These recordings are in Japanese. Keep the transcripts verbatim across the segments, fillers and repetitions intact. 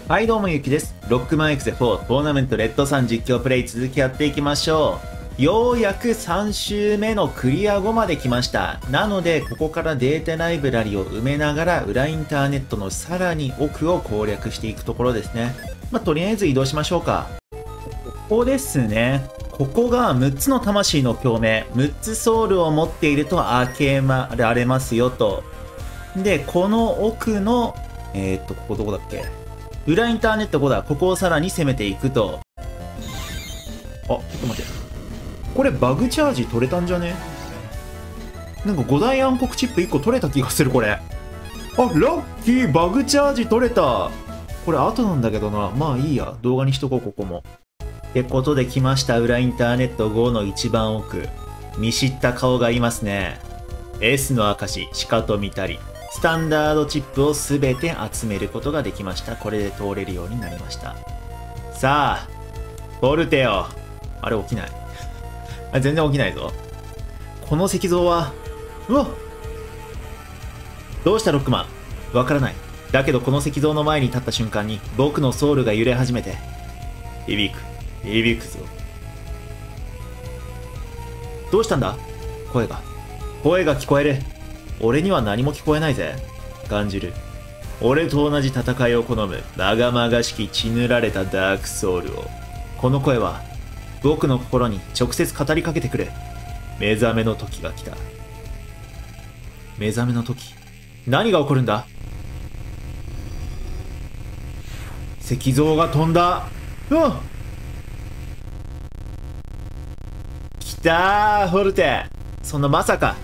はいどうもゆきです。ロックマンエクゼフォートーナメントレッドさん実況プレイ続きやっていきましょう。ようやくさん週目のクリア後まで来ました。なのでここからデータライブラリを埋めながら裏インターネットのさらに奥を攻略していくところですね。まあ、とりあえず移動しましょうか。ここですね。ここがむっつの魂の共鳴、むっつソウルを持っていると開けられますよと。で、この奥の、えー、っと、ここどこだっけ？裏インターネットごだ。ここをさらに攻めていくと。あ、ちょっと待って。これバグチャージ取れたんじゃね？なんかご大暗黒チップいっこ取れた気がする、これ。あ、ラッキー！バグチャージ取れた！これ後なんだけどな。まあいいや。動画にしとこう、ここも。ってことで来ました。裏インターネットごの一番奥。見知った顔がいますね。S の証、しかと見たり。スタンダードチップをすべて集めることができました。これで通れるようになりました。さあ、フォルテよ。あれ起きない。あ、全然起きないぞ。この石像は、うわっ！どうしたロックマン？わからない。だけどこの石像の前に立った瞬間に僕のソウルが揺れ始めて、響く、響くぞ。どうしたんだ？声が。声が聞こえる。俺には何も聞こえないぜ。感じる。俺と同じ戦いを好む、まがまがしき血塗られたダークソウルを。この声は、僕の心に直接語りかけてくれ。目覚めの時が来た。目覚めの時。何が起こるんだ？石像が飛んだ。うわっ！来たー、フォルテ。そのまさか。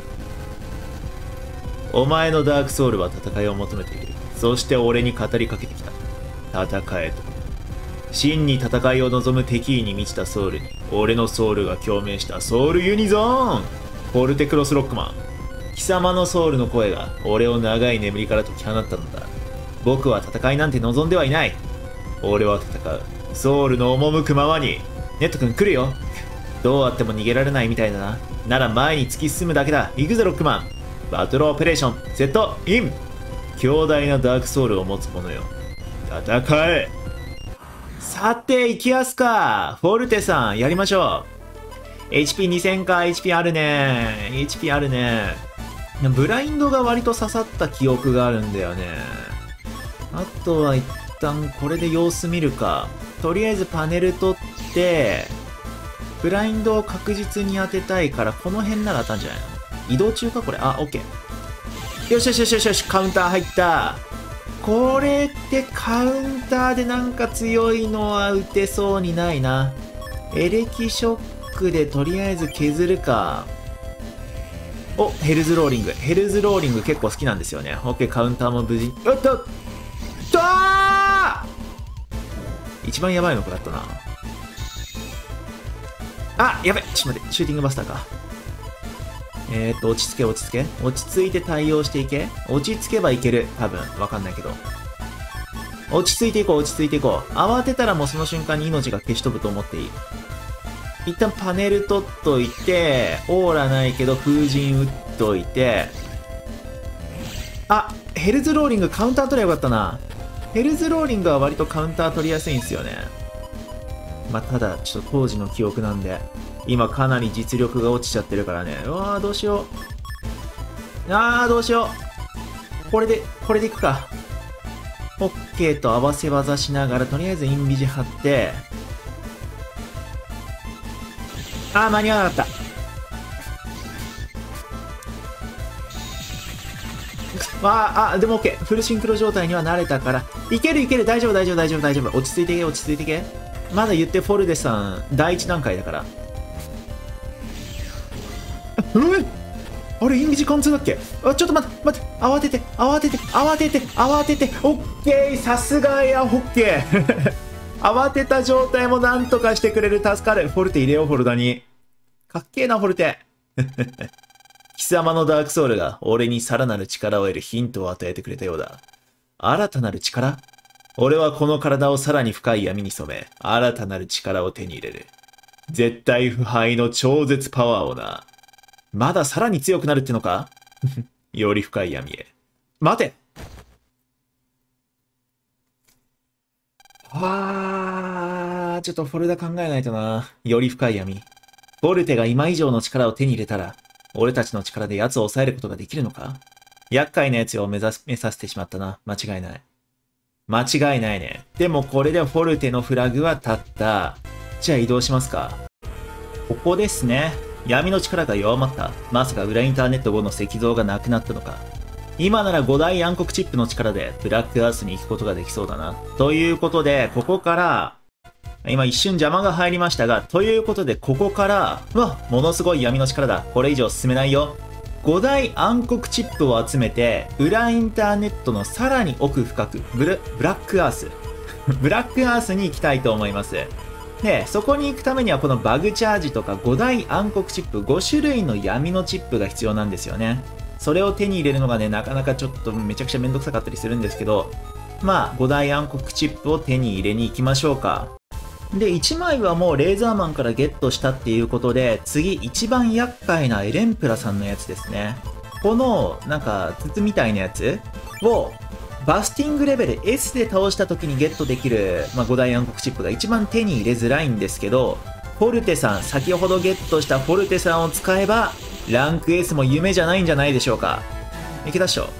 お前のダークソウルは戦いを求めている。そして俺に語りかけてきた。戦えと。真に戦いを望む敵意に満ちたソウルに、俺のソウルが共鳴したソウルユニゾーン！フォルテクロスロックマン。貴様のソウルの声が俺を長い眠りから解き放ったのだ。僕は戦いなんて望んではいない。俺は戦う。ソウルの赴くままに。ネット君来るよ。どうあっても逃げられないみたいだな。なら前に突き進むだけだ。行くぞロックマン。バトルオペレーション、セットイン！強大なダークソウルを持つ者よ。戦え！さて、行きやすか。フォルテさん、やりましょう。エイチピーにせん か、エイチピー あるね。エイチピー あるね。ブラインドが割と刺さった記憶があるんだよね。あとは一旦これで様子見るか。とりあえずパネル取って、ブラインドを確実に当てたいから、この辺なら当たんじゃないの？移動中かこれ。あ、オッケー。よしよしよしよしよし、カウンター入った。これってカウンターでなんか強いのは打てそうにないな。エレキショックでとりあえず削るか。お、ヘルズローリング。ヘルズローリング結構好きなんですよね。オッケー、カウンターも無事に。おっとっとー！一番やばいのこれだったな。あ、やべ！ちょっと待って、シューティングバスターか。えーっと、落ち着け、落ち着け。落ち着いて対応していけ。落ち着けばいける。多分。わかんないけど。落ち着いていこう、落ち着いていこう。慌てたらもうその瞬間に命が消し飛ぶと思っていい。一旦パネル取っといて、オーラないけど風神打っといて。あ、ヘルズローリングカウンター取ればよかったな。ヘルズローリングは割とカウンター取りやすいんですよね。まあ、ただ、ちょっと当時の記憶なんで。今かなり実力が落ちちゃってるからね。うわーどうしよう。あーどうしよう。これで、これでいくか。オッケーと合わせ技しながら、とりあえずインビジ貼って。あー間に合わなかった。わあ、あ、でもオッケー。フルシンクロ状態には慣れたから。いけるいける。大丈夫大丈夫大丈夫大丈夫。落ち着いてけ落ち着いてけ。まだ言ってフォルデさん、第一段階だから。うんあれ、インビジ貫通だっけ？あ、ちょっと待って、待って、慌てて、慌てて、慌てて、慌てて、オッケー、さすがや、オッケー。慌てた状態もなんとかしてくれる、助かる。フォルテ入れよう、フォルダに。かっけーな、フォルテ。貴様のダークソウルが俺にさらなる力を得るヒントを与えてくれたようだ。新たなる力？俺はこの体をさらに深い闇に染め、新たなる力を手に入れる。絶対不敗の超絶パワーをな。まださらに強くなるってのか？より深い闇へ。待て！ あー、ちょっとフォルダ考えないとな。より深い闇。フォルテが今以上の力を手に入れたら、俺たちの力で奴を抑えることができるのか？厄介な奴を目指す、目指してしまったな。間違いない。間違いないね。でもこれでフォルテのフラグは立った。じゃあ移動しますか。ここですね。闇の力が弱まった。まさか裏インターネットごの石像がなくなったのか。今ならご大暗黒チップの力でブラックアースに行くことができそうだな。ということで、ここから、今一瞬邪魔が入りましたが、ということでここから、うわ、ものすごい闇の力だ。これ以上進めないよ。ご大暗黒チップを集めて、裏インターネットのさらに奥深く、ブル、ブラックアース。ブラックアースに行きたいと思います。で、そこに行くためにはこのバグチャージとかご大暗黒チップ、ご種類の闇のチップが必要なんですよね。それを手に入れるのがね、なかなかちょっとめちゃくちゃめんどくさかったりするんですけど、まあ、ご大暗黒チップを手に入れに行きましょうか。で、いちまいはもうレーザーマンからゲットしたっていうことで、次一番厄介なエレンプラさんのやつですね。この、なんか、筒みたいなやつを、バスティングレベル エス で倒した時にゲットできる、まあ、ご大暗黒チップが一番手に入れづらいんですけど、フォルテさん、先ほどゲットしたフォルテさんを使えば、ランク エス も夢じゃないんじゃないでしょうか。いけたっしょ？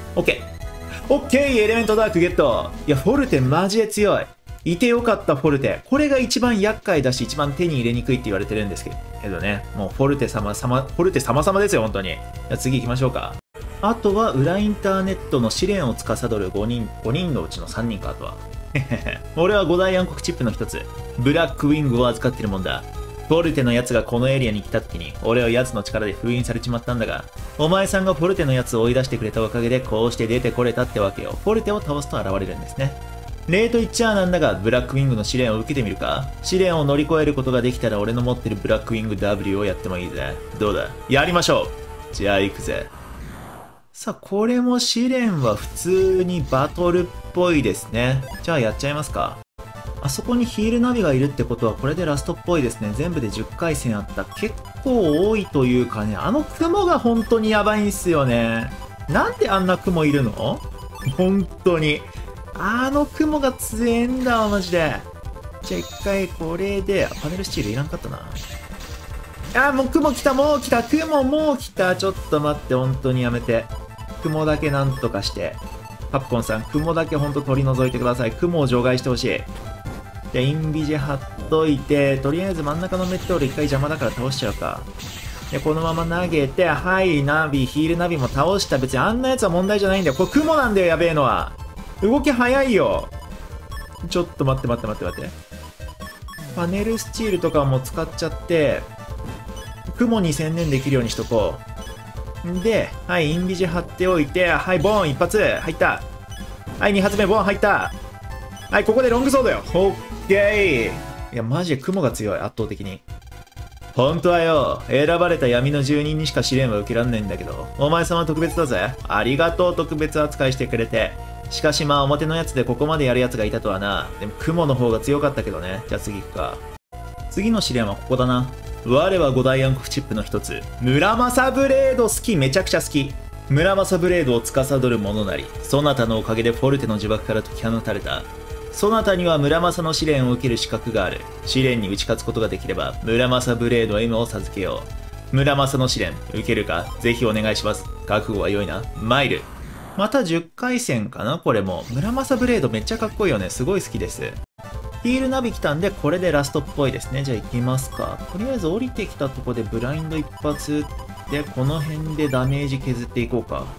OK。OK! エレメントダークゲット。いや、フォルテマジで強い。いてよかったフォルテ。これが一番厄介だし、一番手に入れにくいって言われてるんですけどね。もうフォルテ様様、フォルテ様様ですよ、本当に。じゃあ次行きましょうか。あとは裏インターネットの試練を司るごにん、ごにんのうちのさんにんか、あとは。俺はご大暗黒チップの一つ、ブラックウィングを預かってるもんだ。フォルテのやつがこのエリアに来た時に、俺はやつの力で封印されちまったんだが、お前さんがフォルテのやつを追い出してくれたおかげで、こうして出てこれたってわけよ。フォルテを倒すと現れるんですね。例と言っちゃなんだが、ブラックウィングの試練を受けてみるか？試練を乗り越えることができたら俺の持ってるブラックウィング ダブリュー をやってもいいぜ。どうだ？やりましょう！じゃあ行くぜ。さあ、これも試練は普通にバトルっぽいですね。じゃあやっちゃいますか。あそこにヒールナビがいるってことはこれでラストっぽいですね。全部でじゅっかい戦あった。結構多いというかね、あの雲が本当にやばいんすよね。なんであんな雲いるの？本当に。あの雲が強えんだわ、マジで。じゃあ一回これで、パネルスチールいらんかったな。あー、もう雲来た、もう来た、雲もう来た。ちょっと待って、本当にやめて。雲だけなんとかして。カプコンさん、雲だけほんと取り除いてください。雲を除外してほしい。で、インビジ貼っといて、とりあえず真ん中のメットール一回邪魔だから倒しちゃうか。で、このまま投げて、はい、ナビ、ヒールナビも倒した。別にあんなやつは問題じゃないんだよ。これ雲なんだよ、やべえのは。動き早いよ。ちょっと待って待って待って待って。パネルスチールとかも使っちゃって、雲に専念できるようにしとこう。で、はい、インビジ貼っておいて、はい、ボーン、一発、入った。はい、二発目、ボーン、入った。はい、ここでロングソードよ。オッケー。いや、マジで雲が強い、圧倒的に。本当はよ、選ばれた闇の住人にしか試練は受けらんないんだけど、お前さんは特別だぜ。ありがとう、特別扱いしてくれて。しかしまあ、表のやつでここまでやるやつがいたとはな。でも、雲の方が強かったけどね。じゃあ次行くか。次の試練はここだな。我は五大暗黒チップの一つ、村正ブレード好き、めちゃくちゃ好き。村正ブレードを司る者なり、そなたのおかげでフォルテの呪縛から解き放たれた。そなたには村正の試練を受ける資格がある。試練に打ち勝つことができれば、村正ブレード エム を授けよう。村正の試練、受けるか？ぜひお願いします。覚悟は良いな。マイル。またじゅっかい戦かなこれも。村正ブレードめっちゃかっこいいよね。すごい好きです。ヒールナビ来たんで、これでラストっぽいですね。じゃあ行きますか。とりあえず降りてきたとこでブラインド一発で、この辺でダメージ削っていこうか。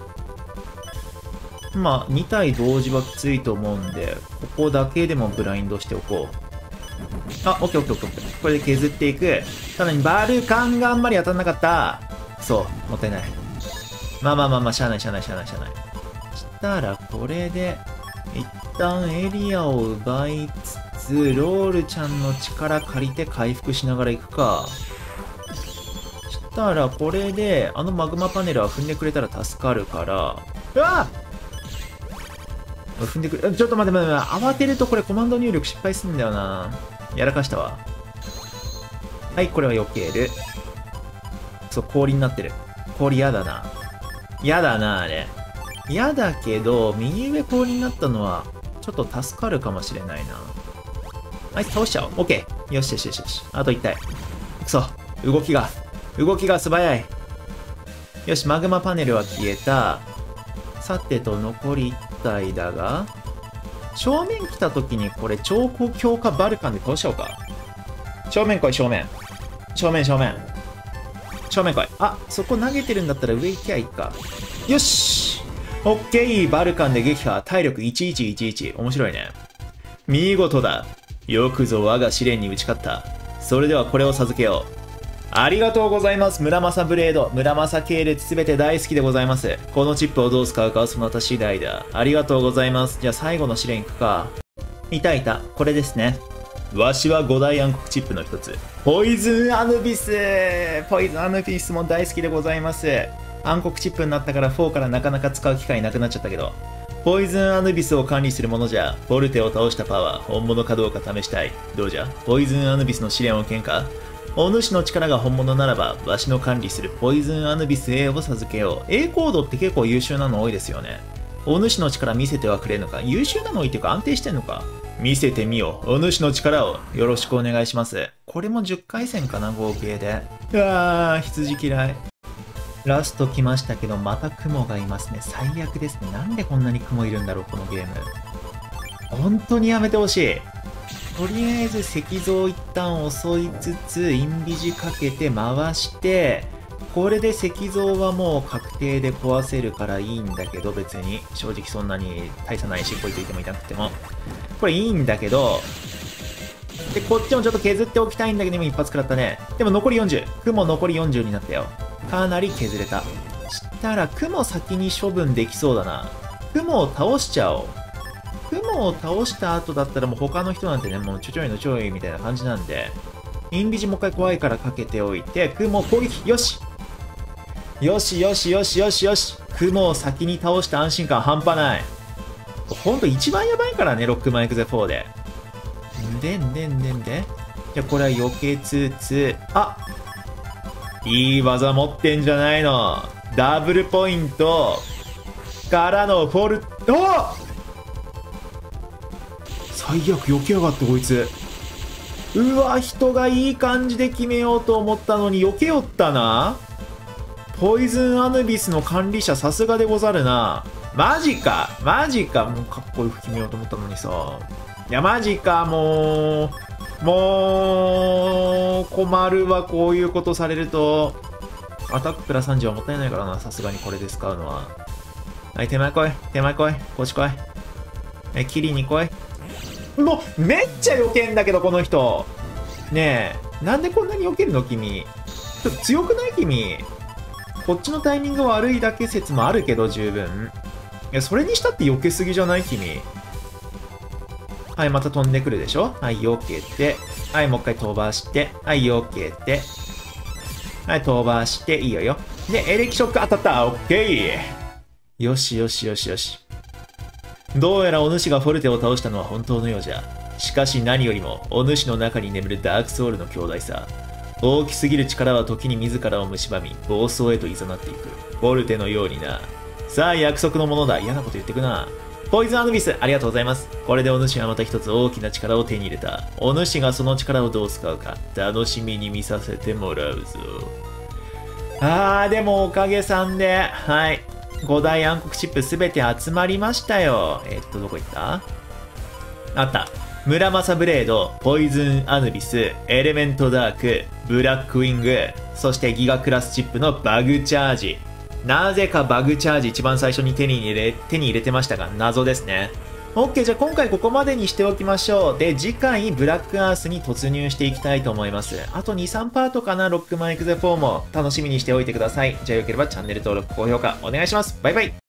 まあ、に体同時はきついと思うんで、ここだけでもブラインドしておこう。あ、オッケーオッケーオッケー。これで削っていく。ただにバルカンがあんまり当たんなかった。そう、もったいない。まあまあまあまあ、しゃあないしゃあないしゃあないしゃあない。したら、これで、一旦エリアを奪いつつ、ロールちゃんの力借りて回復しながら行くか。したら、これで、あのマグマパネルは踏んでくれたら助かるから、うわっ踏んでくれ、ちょっと待って待って待って、慌てるとこれコマンド入力失敗するんだよな。やらかしたわ。はい、これは避ける。そう、氷になってる。氷やだな。やだな、あれ。やだけど、右上氷になったのは、ちょっと助かるかもしれないな。 あいつ倒しちゃおう。オッケー。よしよしよしよし。あといち体。くそ。動きが、動きが素早い。よし、マグマパネルは消えた。さてと、残りいち体だが、正面来た時にこれ、超高強化バルカンで倒しちゃおうか。正面来い、正面。正面、正面。正面来い。あ、そこ投げてるんだったら上行きゃいいか。よし！オッケー！バルカンで撃破。体力いちいちいちいち。面白いね。見事だ。よくぞ我が試練に打ち勝った。それではこれを授けよう。ありがとうございます。村正ブレード。村正系列すべて大好きでございます。このチップをどう使うかはそなた次第だ。ありがとうございます。じゃあ最後の試練いくか。いたいた。これですね。わしは五大暗黒チップの一つ。ポイズンアヌビス。ポイズンアヌビスも大好きでございます。暗黒チップになったからフォーからなかなか使う機会なくなっちゃったけど。ポイズンアヌビスを管理するものじゃ、フォルテを倒したパワー、本物かどうか試したい。どうじゃポイズンアヌビスの試練を受けんか。お主の力が本物ならば、わしの管理するポイズンアヌビス A を授けよう。A コードって結構優秀なの多いですよね。お主の力見せてはくれるのか。優秀なの多いっていうか安定してんのか。見せてみよう。お主の力をよろしくお願いします。これもじゅっかい戦かな、合計で。うわー、羊嫌い。ラスト来ましたけど、また雲がいますね。最悪ですね。なんでこんなに雲いるんだろう、このゲーム。本当にやめてほしい。とりあえず石像一旦襲いつつ、インビジかけて回して、これで石像はもう確定で壊せるからいいんだけど、別に。正直そんなに大差ないし、こいついてもいなくても。これいいんだけど、で、こっちもちょっと削っておきたいんだけど、今一発食らったね。でも残りよんじゅう。雲残りよんじゅうになったよ。かなり削れた。したら、雲先に処分できそうだな。雲を倒しちゃおう。雲を倒した後だったらもう他の人なんてね、もうちょちょいのちょいみたいな感じなんで、インビジもう一回怖いからかけておいて、雲攻撃よしよしよしよしよしよし雲を先に倒した安心感半端ない。ほんと一番やばいからね、ロックマンエクゼフォーで。んでんでんでんで。じゃあこれは避けつつ、あいい技持ってんじゃないの。ダブルポイントからのフォル、お最悪避けやがってこいつ。うわ、人がいい感じで決めようと思ったのに避けよったな。ポイズンアヌビスの管理者さすがでござるな。マジかマジか。もうかっこよく決めようと思ったのにさ。いやマジか。もうもう困るわ、こういうことされると。アタックプラさんじゅうはもったいないからな、さすがにこれで使うのは。はい、手前来い手前来いこっち来い。え切りに来い。もうめっちゃ避けんだけどこの人。ねえなんでこんなに避けるの君。ちょっと強くない君。こっちのタイミング悪いだけ説もあるけど十分。いやそれにしたって避けすぎじゃない君。はいまた飛んでくるでしょ。はい避けて、はいもう一回飛ばして、はい避けて、はい飛ばしていいよよ。でエレキショック当たった。オッケー。よしよしよしよし。どうやらお主がフォルテを倒したのは本当のようじゃ。しかし何よりもお主の中に眠るダークソウルの強大さ。大きすぎる力は時に自らを蝕み暴走へと誘っていく。フォルテのようにな。さあ約束のものだ。嫌なこと言ってくな。ポイズンアヌビスありがとうございます。これでお主はまた一つ大きな力を手に入れた。お主がその力をどう使うか楽しみに見させてもらうぞ。あーでもおかげさんではいご大暗黒チップすべて集まりましたよ。えっと、どこ行った？あった。村正ブレード、ポイズンアヌビス、エレメントダーク、ブラックウィング、そしてギガクラスチップのバグチャージ。なぜかバグチャージ一番最初に手に入れ、手に入れてましたが、謎ですね。OK、じゃあ今回ここまでにしておきましょう。で、次回ブラックアースに突入していきたいと思います。あとに、さんパートかな、ロックマンエクゼフォーも楽しみにしておいてください。じゃあよければチャンネル登録、高評価お願いします。バイバイ。